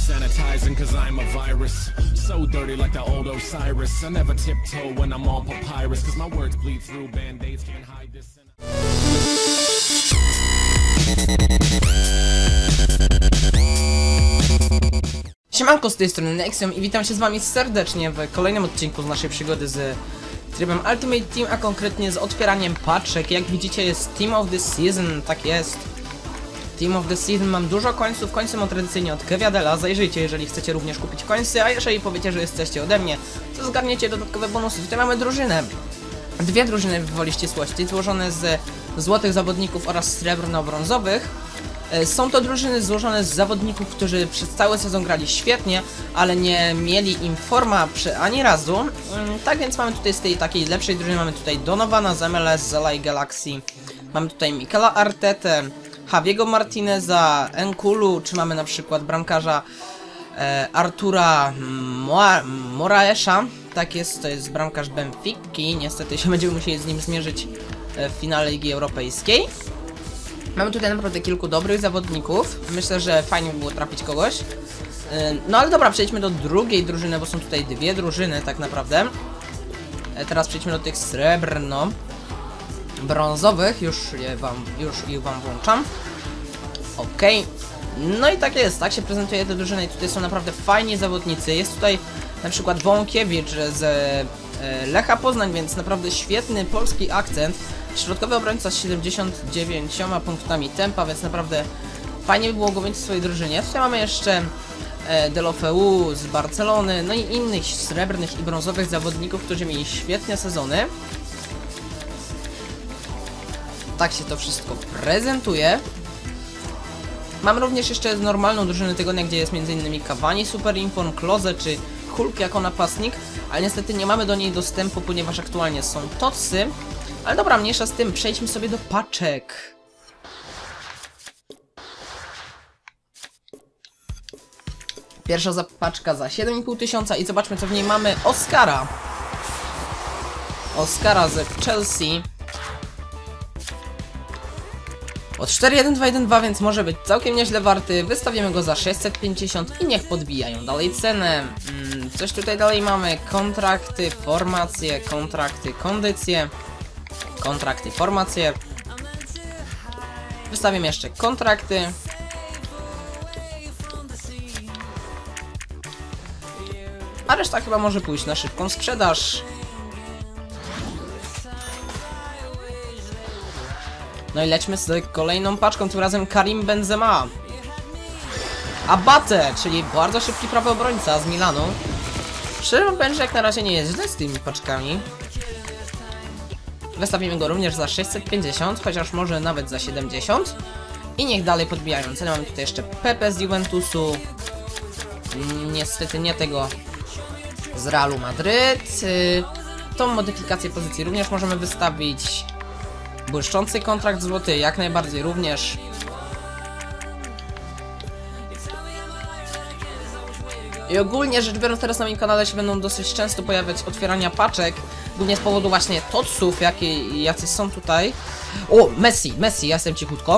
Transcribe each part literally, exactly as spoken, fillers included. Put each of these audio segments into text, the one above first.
sanitizing cause I'm a virus. So dirty like the old Osiris. I never tiptoe when I'm on papyrus cause my words bleed through band-aids can't hide this. Siemanko, z tej strony Nexium i witam się z wami serdecznie w kolejnym odcinku z naszej przygody z trybem Ultimate Team, a konkretnie z otwieraniem paczek. Jak widzicie, jest Team of the Season, tak jest. Team of the Season, mam dużo końców, końce mam tradycyjnie od Keviadela, zajrzyjcie jeżeli chcecie również kupić końce, a jeżeli powiecie, że jesteście ode mnie, to zgarniecie dodatkowe bonusy. Tutaj mamy drużynę, dwie drużyny w woli ścisłości, złożone z złotych zawodników oraz srebrno-brązowych. Są to drużyny złożone z zawodników, którzy przez cały sezon grali świetnie, ale nie mieli im forma przy ani razu. Tak więc mamy tutaj z tej takiej lepszej drużyny, mamy tutaj Donowana z M L S, z L A Galaxy, mamy tutaj Mikela Artetę, Javiego Martineza, Enkulu, czy mamy na przykład bramkarza e, Artura Moa Moraesza. Tak jest, to jest bramkarz Benfiki, niestety się będziemy musieli z nim zmierzyć w finale Ligi Europejskiej. Mamy tutaj naprawdę kilku dobrych zawodników. Myślę, że fajnie by było trafić kogoś. No ale dobra, przejdźmy do drugiej drużyny, bo są tutaj dwie drużyny tak naprawdę. Teraz przejdźmy do tych srebrno-brązowych. Już je wam, już ich wam włączam. Okej. Okay. No i tak jest, tak się prezentuje te drużyny i tutaj są naprawdę fajni zawodnicy. Jest tutaj na przykład Wąkiewicz z Lecha Poznań, więc naprawdę świetny polski akcent. Środkowy obrońca z siedemdziesięcioma dziewięcioma punktami tempa, więc naprawdę fajnie by było go mieć w swojej drużynie. Tutaj mamy jeszcze e, Delofeu z Barcelony, no i innych srebrnych i brązowych zawodników, którzy mieli świetne sezony. Tak się to wszystko prezentuje. Mam również jeszcze normalną drużynę tygodnia, gdzie jest między innymi Cavani, Super Inform, Klose czy Hulk jako napastnik, ale niestety nie mamy do niej dostępu, ponieważ aktualnie są tocy. Ale dobra, mniejsza z tym, przejdźmy sobie do paczek. Pierwsza paczka za siedem i pół tysiąca i zobaczmy, co w niej mamy. Oscara. Oscara z Chelsea. Od cztery jeden dwa jeden dwa, więc może być całkiem nieźle warty. Wystawimy go za sześćset pięćdziesiąt i niech podbijają dalej cenę. Hmm, coś tutaj dalej mamy. Kontrakty, formacje, kontrakty, kondycje. Kontrakty, formacje. Wystawimy jeszcze kontrakty. A reszta chyba może pójść na szybką sprzedaż. No i lećmy z kolejną paczką, tym razem Karim Benzema. Abate, czyli bardzo szybki prawy obrońca z Milanu. Szczerze mówiąc, że jak na razie nie jest źle z tymi paczkami. Wystawimy go również za sześćset pięćdziesiąt, chociaż może nawet za siedemdziesiąt. I niech dalej podbijają cenę. Mamy tutaj jeszcze Pepe z Juventusu. Niestety nie tego z Realu Madryt. Tą modyfikację pozycji również możemy wystawić. Błyszczący kontrakt złoty, jak najbardziej również. I ogólnie rzecz biorąc, teraz na moim kanale się będą dosyć często pojawiać otwierania paczek, głównie z powodu właśnie totsów, jakie, jacy są tutaj. O, Messi, Messi, ja jestem cichutko.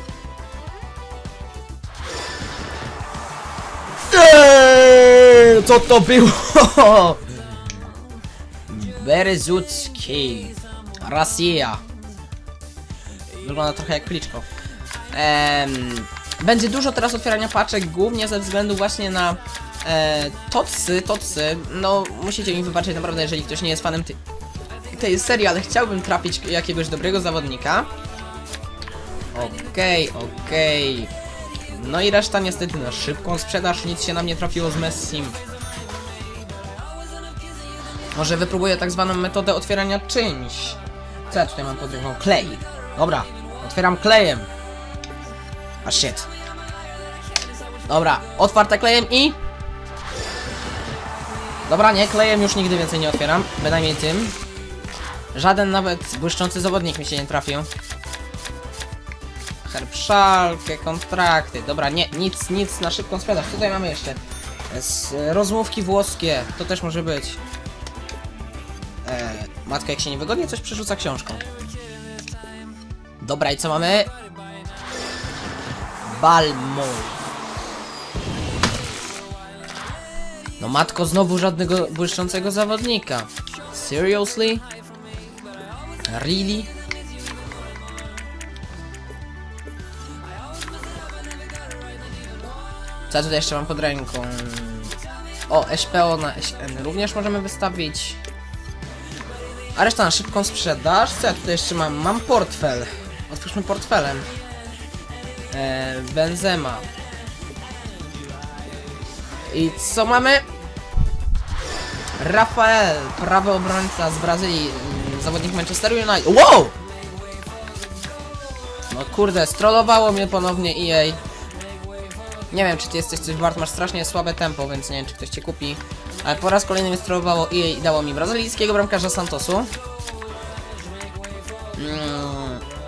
Eee, co to było? Berzucki, Rosja. Wygląda trochę jak Kliczko. Eee, będzie dużo teraz otwierania paczek, głównie ze względu właśnie na e, totsy, totsy. No, musicie mi wybaczyć naprawdę, jeżeli ktoś nie jest fanem tej, tej serii, ale chciałbym trafić jakiegoś dobrego zawodnika. Okej, okay, okej. Okay. No i reszta niestety na szybką sprzedaż, nic się nam nie trafiło z Messim. Może wypróbuję tak zwaną metodę otwierania czymś. Co ja tutaj mam pod ręką? Klej. Dobra, otwieram klejem. A shit. Dobra, otwarte klejem i... Dobra, nie, klejem już nigdy więcej nie otwieram. Bynajmniej tym. Żaden nawet błyszczący zawodnik mi się nie trafił. Herbszalkę, kontrakty. Dobra, nie, nic, nic na szybką sprzedaż. Tutaj mamy jeszcze z rozmówki włoskie. To też może być. Eee, matka jak się niewygodnie coś przerzuca książką. Dobra, i co mamy? Balmo. No matko, znowu żadnego błyszczącego zawodnika. Seriously? Really? Co ja tutaj jeszcze mam pod ręką? O, S P O na S N również możemy wystawić. A reszta na szybką sprzedaż. Co ja tutaj jeszcze mam? Mam portfel. Otwórzmy portfelem. Eee, Benzema. I co mamy? Rafael, prawy obrońca z Brazylii, zawodnik Manchesteru United. Wow! No kurde, strollowało mnie ponownie E A. Nie wiem, czy ty jesteś coś wart, masz strasznie słabe tempo, więc nie wiem, czy ktoś cię kupi. Ale po raz kolejny mnie strollowało E A i dało mi brazylijskiego bramkarza Santosu. Mm.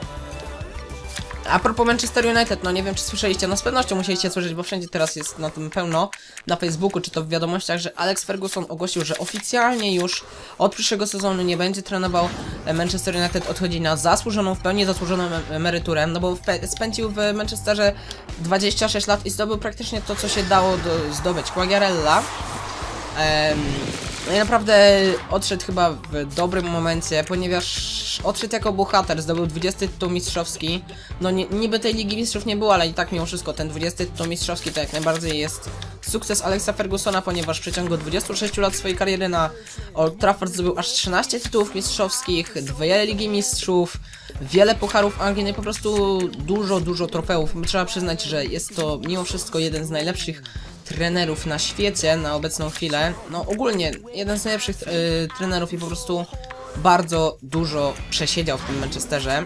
A propos Manchester United, no nie wiem, czy słyszeliście, no z pewnością musieliście słyszeć, bo wszędzie teraz jest na tym pełno, na Facebooku czy to w wiadomościach, że Alex Ferguson ogłosił, że oficjalnie już od przyszłego sezonu nie będzie trenował Manchester United, odchodzi na zasłużoną, w pełni zasłużoną emeryturę, no bo spędził w Manchesterze dwadzieścia sześć lat i zdobył praktycznie to, co się dało do, zdobyć. Quagliarella. Um, no i naprawdę odszedł chyba w dobrym momencie, ponieważ odszedł jako bohater, zdobył dwudziesty tytuł mistrzowski. No nie, niby tej Ligi Mistrzów nie było, ale i tak mimo wszystko ten dwudziesty tytuł mistrzowski to jak najbardziej jest sukces Alexa Fergusona, ponieważ w przeciągu dwudziestu sześciu lat swojej kariery na Old Trafford zdobył aż trzynaście tytułów mistrzowskich, dwie Ligi Mistrzów, wiele pucharów Anglii, no i po prostu dużo, dużo trofeów. Trzeba przyznać, że jest to mimo wszystko jeden z najlepszych trenerów na świecie na obecną chwilę. No ogólnie jeden z najlepszych yy, trenerów i po prostu bardzo dużo przesiedział w tym Manchesterze.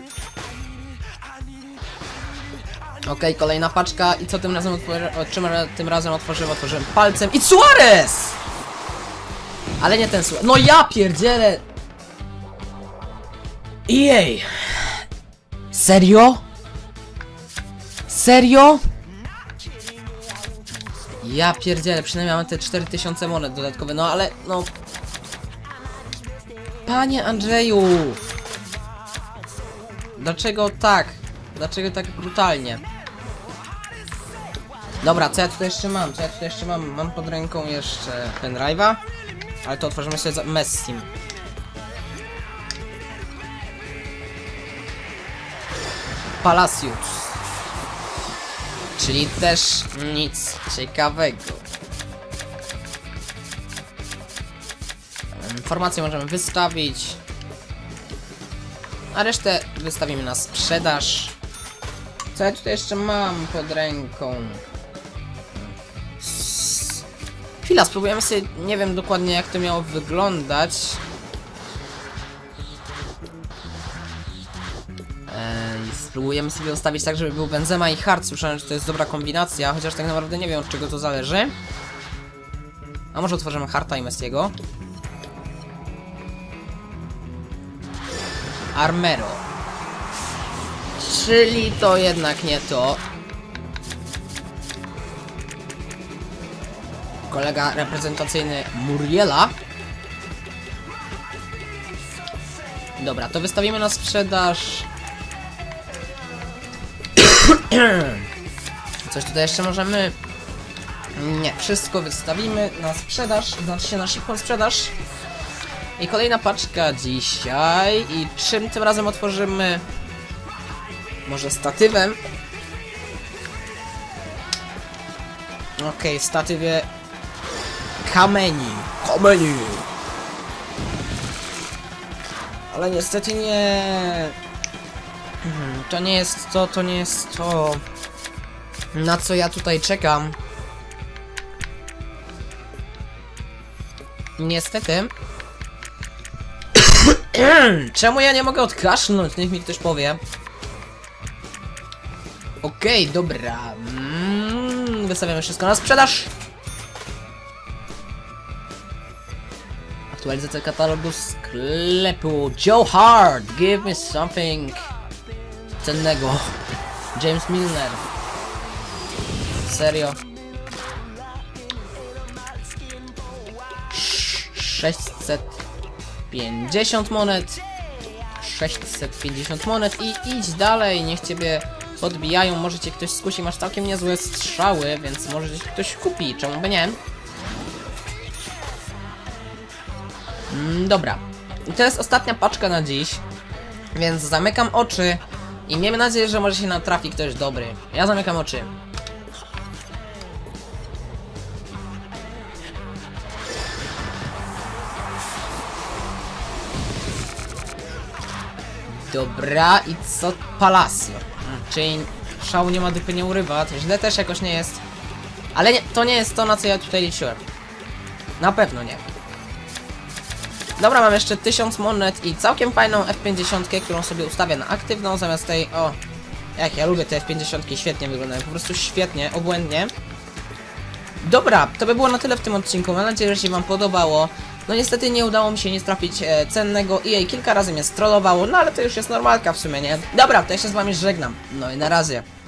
Okej, okay, kolejna paczka i co tym razem otworzę, czym tym razem otworzyłem? Otworzyłem palcem i Suarez! Ale nie ten Suarez. No ja pierdzielę! E A! Serio? Serio? Ja pierdzielę, przynajmniej mamy te cztery tysiące monet dodatkowe, no ale no... Panie Andrzeju! Dlaczego tak? Dlaczego tak brutalnie? Dobra, co ja tutaj jeszcze mam? Co ja tutaj jeszcze mam? Mam pod ręką jeszcze pendrive'a, ale to otworzymy sobie za Messi. Palacios. Czyli też nic ciekawego. Informacje możemy wystawić, a resztę wystawimy na sprzedaż. Co ja tutaj jeszcze mam pod ręką? S Chwila, spróbujemy sobie, nie wiem dokładnie jak to miało wyglądać. Eee, spróbujemy sobie ustawić tak, żeby był Benzema i Hart. Słyszałem, że to jest dobra kombinacja, chociaż tak naprawdę nie wiem, od czego to zależy. A może otworzymy Harta i Messiego. Armero. Czyli to jednak nie to. Kolega reprezentacyjny Muriela. Dobra, to wystawimy na sprzedaż. Coś tutaj jeszcze możemy... Nie, wszystko wystawimy na sprzedaż, znaczy się na szybką sprzedaż. I kolejna paczka dzisiaj. I czym tym razem otworzymy? Może statywem? Okej, okay, statywie kamieni. Kamieni. Ale niestety nie... To nie jest to, to nie jest to, na co ja tutaj czekam. Niestety. Czemu ja nie mogę odkasznąć? Niech mi ktoś powie. Okej, okay, dobra. Mm, wystawiamy wszystko na sprzedaż. Aktualizacja katalogu sklepu. Joe Hart, give me something cennego. James Milner. Serio. sześćset pięćdziesiąt monet. sześćset pięćdziesiąt monet i idź dalej, niech ciebie podbijają, może cię ktoś skusi, masz całkiem niezłe strzały, więc może cię ktoś kupi, czemu by nie? Mm, dobra. I to jest ostatnia paczka na dziś. Więc zamykam oczy. I miejmy nadzieję, że może się natrafi ktoś dobry. Ja zamykam oczy. Dobra, i co? Palacio. Czyli szału nie ma, dupy nie urywa. To źle też jakoś nie jest. Ale nie, to nie jest to, na co ja tutaj liczyłem. Na pewno nie. Dobra, mam jeszcze tysiąc monet i całkiem fajną F pięćdziesiąt, którą sobie ustawię na aktywną zamiast tej... O, jak ja lubię te F pięćdziesiąt, świetnie wyglądają, po prostu świetnie, obłędnie. Dobra, to by było na tyle w tym odcinku, mam nadzieję, że się wam podobało. No niestety nie udało mi się nie trafić e, cennego E A kilka razy mnie strollowało, no ale to już jest normalka w sumie, nie? Dobra, to ja się z wami żegnam, no i na razie.